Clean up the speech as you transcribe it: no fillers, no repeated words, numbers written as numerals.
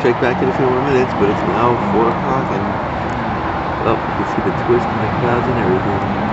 check back in a few more minutes, but it's now 4 o'clock and, well, you can see the twist in the clouds and everything.